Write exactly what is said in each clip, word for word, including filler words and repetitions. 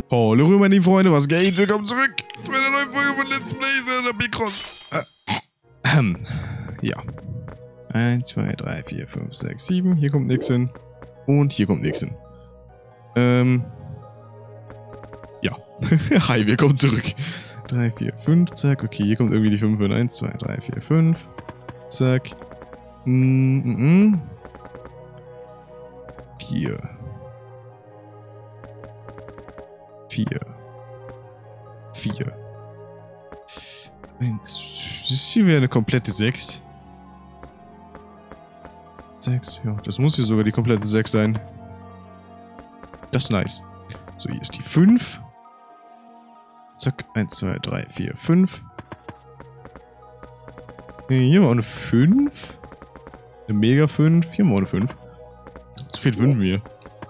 Hallo meine lieben Freunde, was geht? Willkommen zurück zu einer neuen Folge von Let's Play Zelda Picross. Ähm, ja. eins, zwei, drei, vier, fünf, sechs, sieben. Hier kommt nix hin. Und hier kommt nix hin. Ähm. Ja. Hi, willkommen zurück. drei, vier, fünf, zack. Okay, hier kommt irgendwie die fünf hin. eins, zwei, drei, vier, fünf. Zack. Mm, mm, mm. vier. vier. vier. eins. Das hier wäre eine komplette sechs. sechs, ja. Das muss hier sogar die komplette sechs sein. Das ist nice. So, hier ist die fünf. Zack. eins, zwei, drei, vier, fünf. Hier haben wir auch eine fünf. Eine Mega fünf. Hier haben wir auch eine fünf. So viel fünf hier.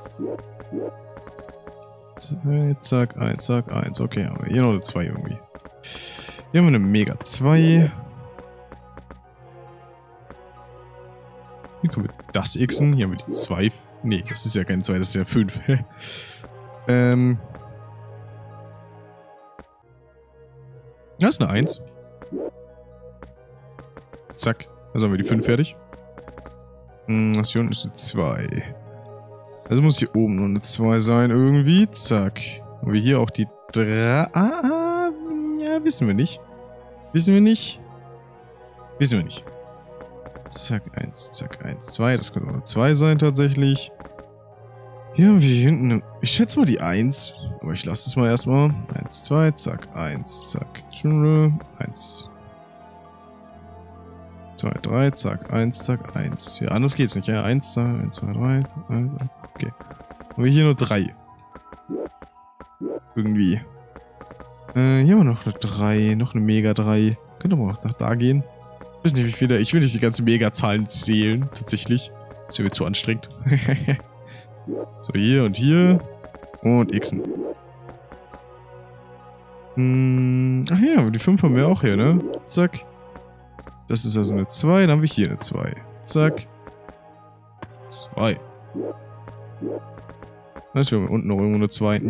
zwei, zack, eins, zack, eins. Okay, haben wir hier noch eine zwei irgendwie. Hier haben wir eine Mega zwei. Hier können wir das Xen. Hier haben wir die zwei. Nee, das ist ja kein zwei, das ist ja fünf. ähm. Das ist eine eins. Zack. Also haben wir die fünf fertig. Das hier unten ist eine zwei. Also muss hier oben noch eine zwei sein irgendwie. Zack. Haben wir hier auch die drei. Ah, ja, wissen wir nicht. Wissen wir nicht. Wissen wir nicht. Zack, eins, zack, eins, zwei. Das könnte auch eine zwei sein tatsächlich. Hier haben wir hier hinten eine, ich schätze mal die eins. Aber ich lasse es mal erstmal. eins, zwei, zack, eins, zack. eins. zwei, drei, zack, eins, zack, eins. Ja, anders geht's nicht, ja. eins, zwei, eins, zwei, drei, eins, okay. Haben wir hier nur drei. Irgendwie. Äh, hier haben wir noch eine drei, noch eine Mega drei. Könnte man auch nach da gehen. Ich weiß nicht, wie viele. Ich will nicht die ganzen Mega-Zahlen zählen, tatsächlich. Das wäre mir zu anstrengend. So, hier und hier. Und Xen. Hm, ach ja, die fünf haben wir auch hier, ne? Zack. Das ist also eine zwei, dann haben wir hier eine zwei. Zack. zwei. Das wir haben unten noch irgendwo eine zwei.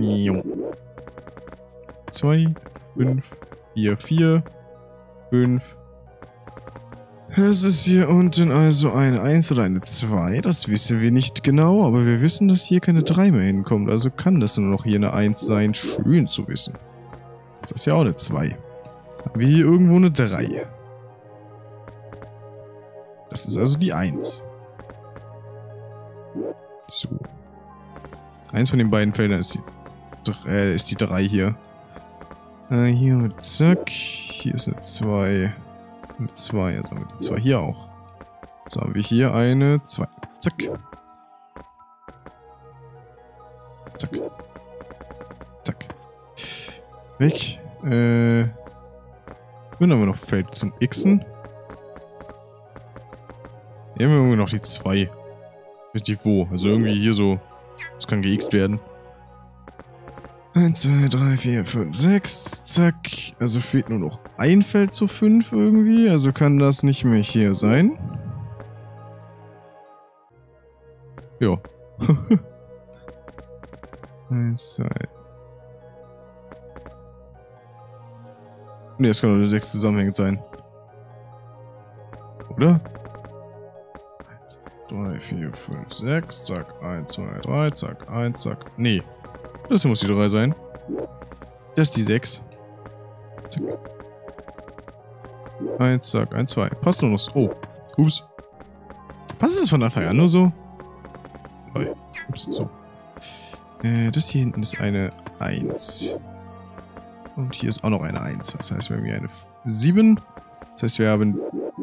zwei, fünf, vier, vier, fünf. Es ist hier unten also eine eins oder eine zwei. Das wissen wir nicht genau, aber wir wissen, dass hier keine drei mehr hinkommt. Also kann das nur noch hier eine eins sein. Schön zu wissen. Das ist ja auch eine zwei. Haben wir hier irgendwo eine drei. Das ist also die eins. So. Eins von den beiden Feldern ist die, äh, ist die drei hier. Äh, hier mit zack. Hier ist eine zwei. Eine zwei. Also haben wir die zwei hier auch. So haben wir hier eine zwei. Zack. Zack. Zack. Weg. Äh. Dann haben wir noch Feld zum Xen. Hier haben wir irgendwie noch die zwei. Ich weiß nicht wo. Also irgendwie hier so. Das kann geixt werden. eins, zwei, drei, vier, fünf, sechs. Zack. Also fehlt nur noch ein Feld zu fünf irgendwie. Also kann das nicht mehr hier sein. Ja. eins, zwei. Ne, es kann nur sechs zusammenhängend sein. Oder? drei, vier, fünf, sechs, zack, eins, zwei, drei, zack, eins, zack. Nee. Das hier muss die drei sein. Das ist die sechs. Zack. eins, zack, eins, zwei. Passt nur noch. Oh. Ups. Passt das von Anfang an nur so? drei. Ups, so. Äh, das hier hinten ist eine eins. Und hier ist auch noch eine eins. Das heißt, wir haben hier eine sieben. Das heißt, wir haben...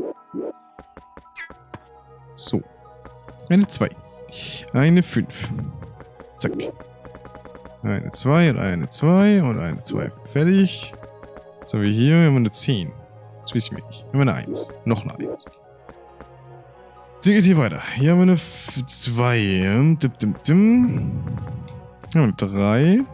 So. Eine zwei. Eine fünf. Zack. Eine zwei und eine zwei und eine zwei. Fertig. Was haben wir hier? Wir haben eine zehn. Das wissen wir nicht. Wir haben eine eins. Noch eine eins. Jetzt geht hier weiter. Hier haben wir eine zwei. Dim, dim, dim. Hier haben wir eine drei. Hier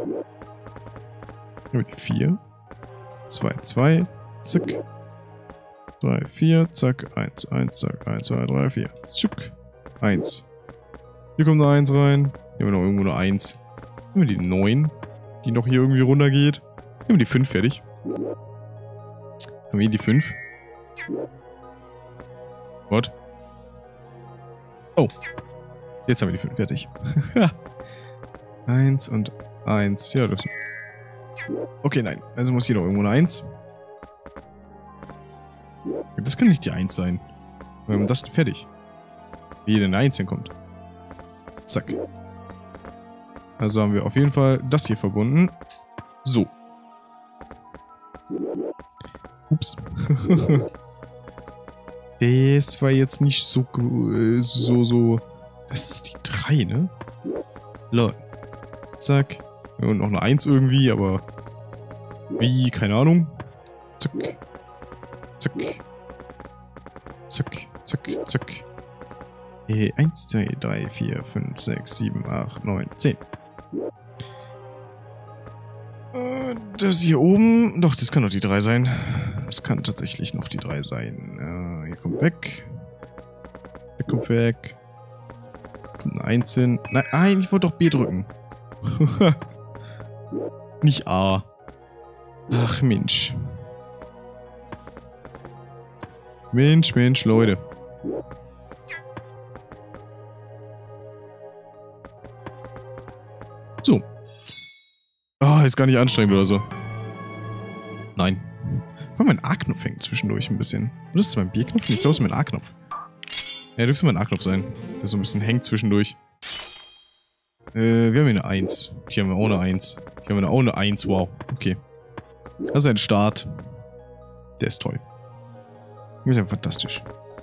haben wir die vier. zwei, zwei. Zack. drei, vier. Zack. eins, eins. Zack. eins, zwei, drei, vier. Zack. eins. Hier kommt eine eins rein. Hier haben wir noch irgendwo eine eins. Hier haben wir die neun. die noch hier irgendwie runtergeht. Haben wir die fünf fertig? Haben wir hier die fünf? What? Oh. Jetzt haben wir die fünf fertig. eins und eins. Ja, das... Okay, nein. Also muss hier noch irgendwo eine eins. Das kann nicht die eins sein. Wir haben das fertig. Wie hier denn eine eins hinkommt. Zack. Also haben wir auf jeden Fall das hier verbunden. So. Ups. Das war jetzt nicht so, so, so... Das ist die drei, ne? Lol. Zack. Und noch eine eins irgendwie, aber... Wie? Keine Ahnung. Zack. Zack. Zack. Zack. Zack. Äh, eins, zwei, drei, vier, fünf, sechs, sieben, acht, neun, zehn. Äh, das hier oben... Doch, das kann doch die drei sein. Das kann tatsächlich noch die drei sein. Äh, hier kommt weg. Der kommt weg. Kommt eine eins hin. Nein, nein, ich wollte doch B drücken. Nicht A. Ach, Mensch. Mensch, Mensch, Leute. So. Ah, oh, ist gar nicht anstrengend oder so. Nein. Weil mein A-Knopf hängt zwischendurch ein bisschen. Oder ist das mein B-Knopf? Ich glaube, es ist mein A-Knopf. Ja, dürfte mein A-Knopf sein. Der so ein bisschen hängt zwischendurch. Äh, wir haben hier eine eins. Hier haben wir auch eine eins. Hier haben wir auch eine eins. Wow. Okay. Das ist ein Start. Der ist toll. Der ist ja fantastisch.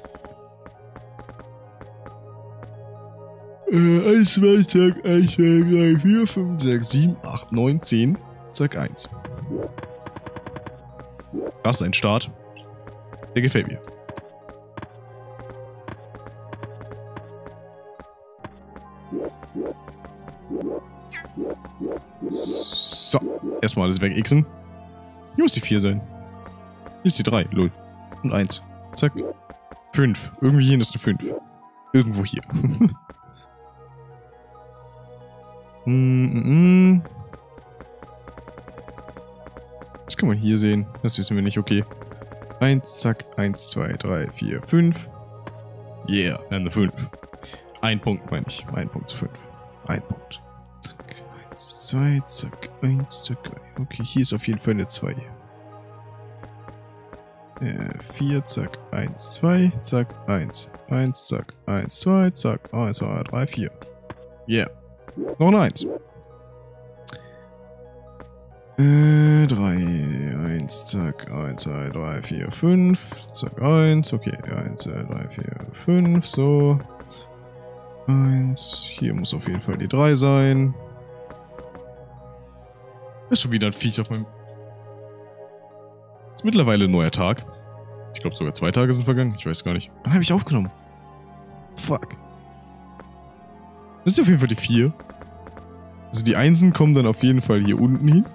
Äh, eins, zwei, zack, eins, zwei, drei, vier, fünf, sechs, sieben, acht, neun, zehn, zack, eins. Das ist ein Start. Der gefällt mir. So. Erstmal alles wegixen. Hier muss die vier sein. Hier ist die drei. Lol. Und eins. Zack. fünf. Irgendwie hier ist eine fünf. Irgendwo hier. mm, mm, mm. Das kann man hier sehen. Das wissen wir nicht. Okay. eins, zack. eins, zwei, drei, vier, fünf. Yeah. Eine fünf. Ein Punkt, meine ich. Ein Punkt zu fünf. Ein Punkt. Zack. eins, zwei, zack. eins, zack. Okay, hier ist auf jeden Fall eine zwei. Äh, vier, zack. eins, zwei, zack. eins. eins, zack. eins, zwei, zack. eins, zwei, drei, vier. Yeah. Noch eine eins. Äh, drei, eins, zack, eins, zwei, drei, vier, fünf, zack, eins, okay, eins, zwei, drei, vier, fünf, so, eins, hier muss auf jeden Fall die drei sein. Ist schon wieder ein Viech auf meinem... Ist mittlerweile ein neuer Tag. Ich glaube sogar zwei Tage sind vergangen, ich weiß gar nicht. Wann habe ich aufgenommen? Fuck. Das ist auf jeden Fall die vier. Also die Einsen kommen dann auf jeden Fall hier unten hin.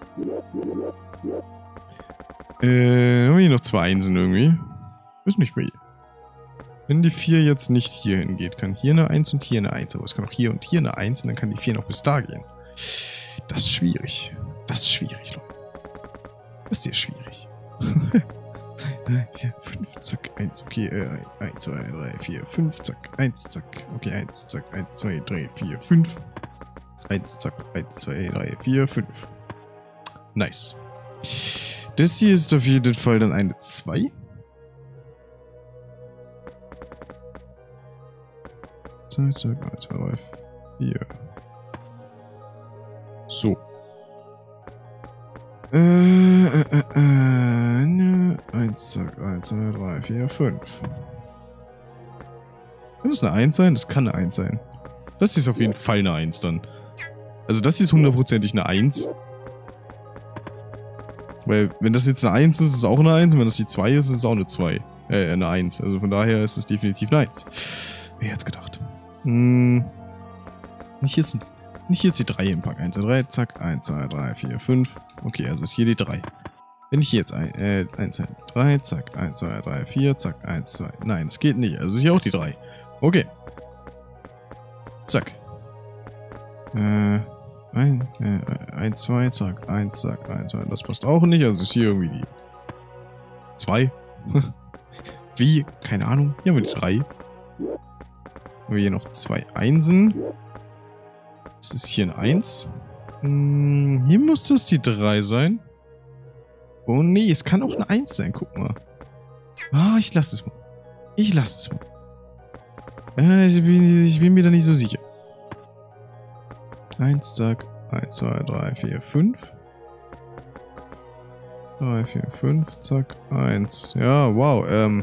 Äh, haben wir hier noch zwei Einsen irgendwie? Ist nicht wie. Wenn die vier jetzt nicht hier hingeht, kann hier eine eins und hier eine eins, aber es kann auch hier und hier eine eins und dann kann die vier noch bis da gehen. Das ist schwierig. Das ist schwierig, Leute. Das ist sehr schwierig. vier, fünf, zack, eins, okay, äh, eins, zwei, drei, vier, fünf, zack, eins, zack, okay, eins, zack, eins, zwei, drei, vier, fünf. eins, zack, eins, zwei, drei, vier, fünf. Nice. Das hier ist auf jeden Fall dann eine zwei. zwei, zack, eins, zwei, drei, vier. So. Äh, äh, äh, äh, ne. eins, zack, eins, zwei, drei, vier, fünf. Kann das eine eins sein? Das kann eine eins sein. Das hier ist auf jeden Fall eine eins dann. Also das hier ist hundertprozentig eine eins. Weil, wenn das jetzt eine eins ist, ist es auch eine eins. Und wenn das die zwei ist, ist es auch eine zwei. Äh, eine eins. Also von daher ist es definitiv eine eins. Wer hätte es gedacht? Hm. Nicht jetzt, nicht jetzt die drei im Pack. eins, zwei, drei, zack. eins, zwei, drei, vier, fünf. Okay, also ist hier die drei. Wenn ich hier jetzt ein, äh, eins, zwei, drei, zack. eins, zwei, drei, vier, zack. eins, zwei. Nein, das geht nicht. Also ist hier auch die drei. Okay. Zack. Äh. ein, äh, eins, zwei, zack, eins, zack, eins, zwei. Das passt auch nicht. Also ist hier irgendwie die zwei. Wie? Keine Ahnung. Hier haben wir die drei. Haben wir hier noch zwei Einsen. Das ist hier ein eins. Hm, hier muss das die drei sein. Oh nee, es kann auch ein eins sein. Guck mal. Ah, ich lasse es mal. Ich lasse es mal. Äh, ich, bin, ich bin mir da nicht so sicher. eins, zack. eins, zwei, drei, vier, fünf. drei, vier, fünf, zack. eins. Ja, wow. Ähm.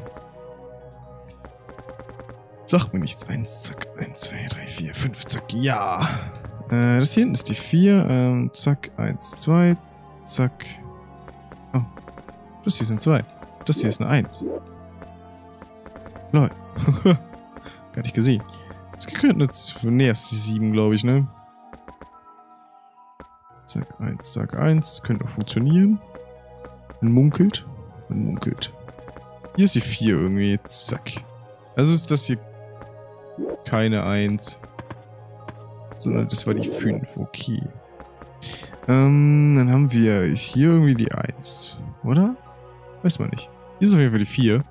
Sag mir nichts. eins, zack. eins, zwei, drei, vier, fünf, zack. Ja. Äh, das hier hinten ist die vier. Ähm, zack. eins, zwei. Zack. Oh. Das hier sind zwei. Das hier ist eine eins. Lol. Gar nicht gesehen. Das könnte eine... Ne, ist die sieben, glaube ich, ne? Zack, eins, zack, eins. Könnte funktionieren. Man munkelt. Man munkelt. Hier ist die vier irgendwie. Zack. Also ist das hier keine eins. Sondern das war die fünf. Okay. Ähm, dann haben wir hier irgendwie die eins. Oder? Weiß man nicht. Hier ist auf jeden Fall die vier.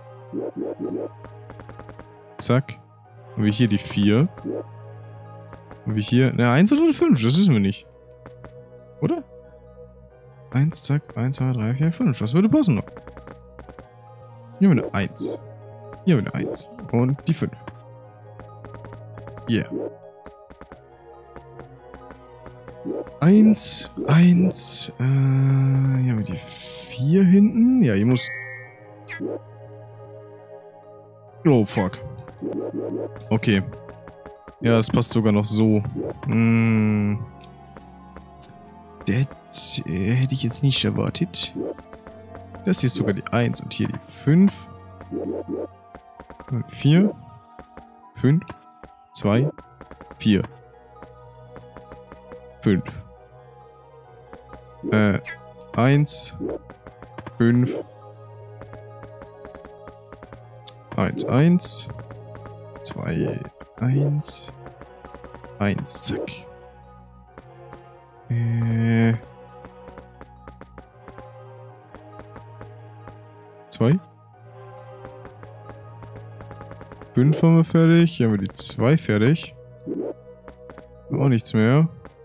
Zack. Haben wir hier die vier. Haben wir hier... Ne, eins oder eine fünf? Das wissen wir nicht. Oder? eins, zack. eins, zwei, drei, vier, fünf. Das würde passen noch. Hier haben wir eine eins. Hier haben wir eine eins. Und die fünf. Yeah. eins, eins. Äh, hier haben wir die vier hinten. Ja, hier muss... Oh, fuck. Okay. Ja, das passt sogar noch so. Hm. Das äh, hätte ich jetzt nicht erwartet. Das hier ist sogar die eins und hier die fünf. vier. fünf. zwei. vier. fünf. Äh, eins. fünf. eins, eins. zwei, eins. eins, zack. Äh. zwei. fünf haben wir fertig. Hier haben wir die zwei fertig. Auch nichts mehr.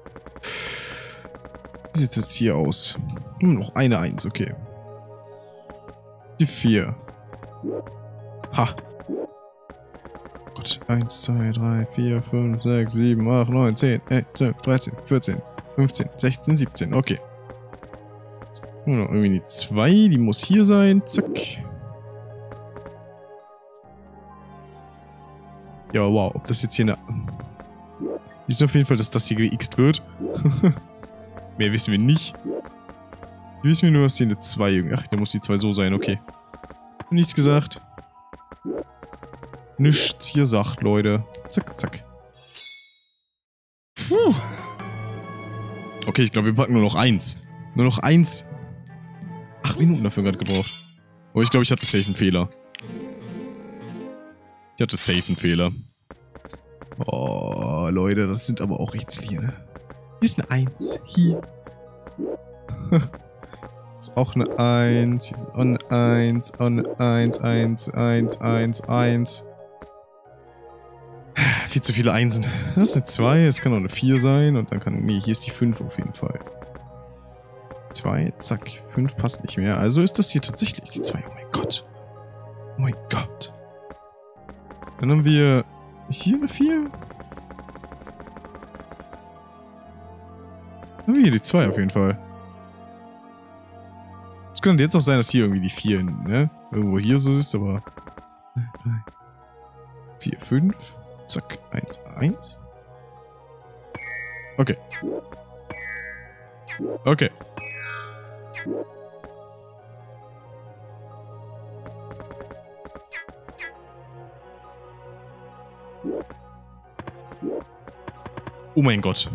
Wie sieht es jetzt hier aus? Hm, noch eine eins, okay. Die vier. Ha. Gott. eins, zwei, drei, vier, fünf, sechs, sieben, acht, neun, zehn, elf, zwölf, dreizehn, vierzehn, fünfzehn, sechzehn, siebzehn. Okay. Nur noch irgendwie die zwei. Die muss hier sein. Zack. Ja, wow. Ob das jetzt hier eine... Wir wissen auf jeden Fall, dass das hier geixt wird. Mehr wissen wir nicht. Wir wissen nur, dass hier eine zwei... Ach, da muss die zwei so sein. Okay. Nichts gesagt. Nichts hier sagt, Leute. Zack, zack. Puh. Okay, ich glaube, wir packen nur noch eins. Nur noch eins. Acht Minuten dafür gerade gebraucht. Aber ich glaube, ich hatte safe einen Fehler. Ich hatte safe einen Fehler. Oh, Leute, das sind aber auch Rätsel, ne? Hier ist eine eins. Hier. Ist auch eine eins. Hier ist auch eine eins. Auch eine eins, eins, eins, eins, eins. Viel zu viele Einsen. Das ist eine zwei, es kann auch eine vier sein und dann kann... Nee, hier ist die fünf auf jeden Fall. zwei, zack. fünf passt nicht mehr. Also ist das hier tatsächlich die zwei. Oh mein Gott. Oh mein Gott. Dann haben wir hier eine vier. Dann haben wir hier die zwei auf jeden Fall. Es könnte jetzt auch sein, dass hier irgendwie die vier, ne? Irgendwo hier so ist, aber... vier, fünf. Zack, eins, eins. Okay. Okay. Oh mein Gott.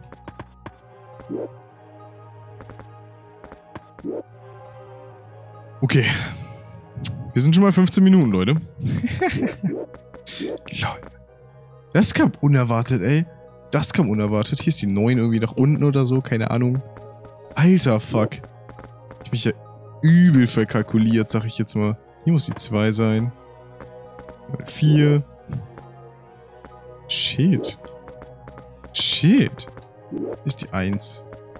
Okay. Wir sind schon mal fünfzehn Minuten, Leute. Lol. Das kam unerwartet, ey. Das kam unerwartet. Hier ist die neun irgendwie nach unten oder so. Keine Ahnung. Alter, fuck. Ich mich ja übel verkalkuliert, sag ich jetzt mal. Hier muss die zwei sein. vier. Shit. Shit. Hier ist die eins.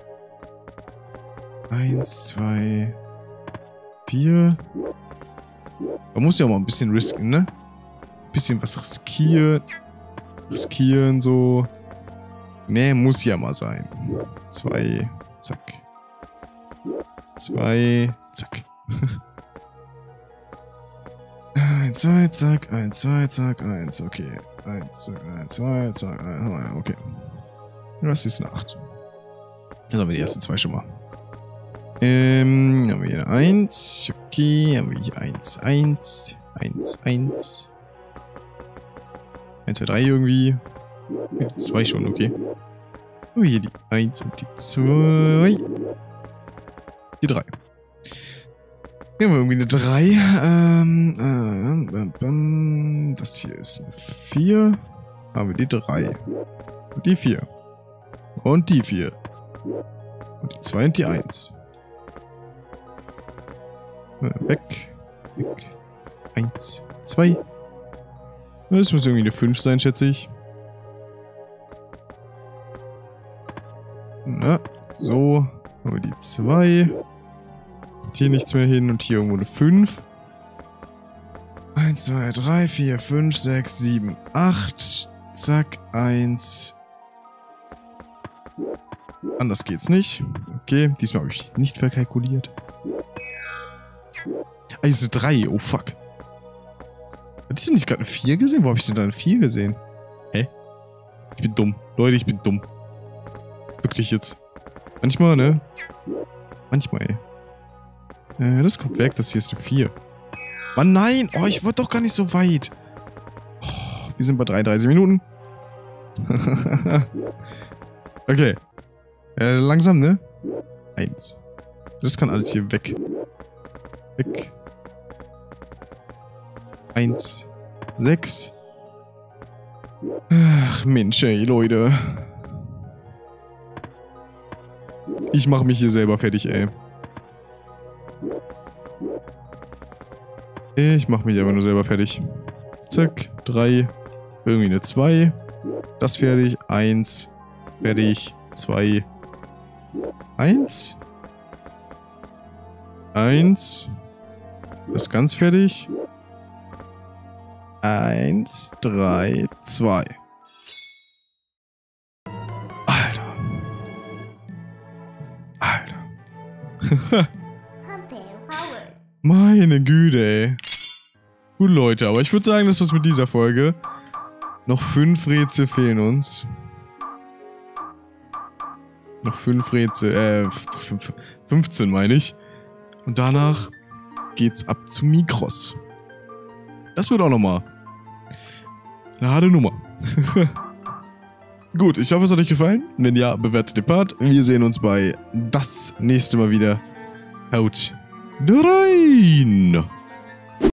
eins, zwei, vier. Man muss ja auch mal ein bisschen risken, ne? Ein bisschen was riskieren. Riskieren, so. Ne, muss ja mal sein. zwei, zack. zwei, zack. eins, zwei, zack, eins, zwei, zack, eins, okay. eins, zack, eins, zwei, zack, eins, okay. Was ist eine acht? Dann haben wir die ersten zwei schon mal. Ähm, haben wir hier eins, okay, haben wir hier eins, eins, eins, eins. eins, zwei, drei irgendwie. zwei schon, okay. Oh, hier die eins und die zwei. Die drei. Hier haben wir irgendwie eine drei. Ähm, ähm, ähm, das hier ist eine vier. Haben wir die drei. Und die vier. Und die vier. Und die zwei und die eins. Weg. Weg. eins, zwei. Das muss irgendwie eine fünf sein, schätze ich. Na, so. Haben wir die zwei. Hier nichts mehr hin und hier irgendwo eine fünf. eins, zwei, drei, vier, fünf, sechs, sieben, acht. Zack, eins. Anders geht's nicht. Okay, diesmal habe ich nicht verkalkuliert. Ah, hier ist eine drei. Oh, fuck. Hatte ich denn nicht gerade eine vier gesehen? Wo habe ich denn da eine vier gesehen? Hä? Ich bin dumm. Leute, ich bin dumm. Wirklich jetzt. Manchmal, ne? Manchmal, ey. Äh, das kommt weg. Das hier ist eine vier. Mann, nein! Oh, ich wollte doch gar nicht so weit. Oh, wir sind bei dreiunddreißig Minuten. Okay. Äh, langsam, ne? Eins. Das kann alles hier weg. Weg. Eins. Sechs. Ach, Mensch, ey, Leute. Ich mache mich hier selber fertig, ey. Ich mache mich aber nur selber fertig. Zack. Drei. Irgendwie eine zwei. Das fertig. Eins. Fertig. Zwei. Eins. Eins. Das ist ganz fertig. Eins, drei, zwei. Alter. Alter. Meine Güte, ey. Gut, Leute, aber ich würde sagen, das war's mit dieser Folge. Noch fünf Rätsel fehlen uns. Noch fünf Rätsel, äh, fünfzehn meine ich. Und danach geht's ab zu Migros. Das wird auch nochmal eine harte Nummer. Gut, ich hoffe, es hat euch gefallen. Wenn ja, bewertet den Part. Wir sehen uns bei das nächste Mal wieder. Haut rein!